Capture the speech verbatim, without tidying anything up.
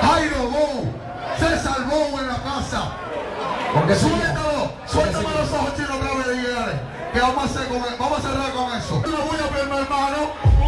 Jairo Bou, César Bou en la casa. Porque suéltalo, suéltame los ojos chinos otra vez, dígale. Que vamos a hacer con él, vamos a cerrar con eso. Yo no voy a ver, mi hermano.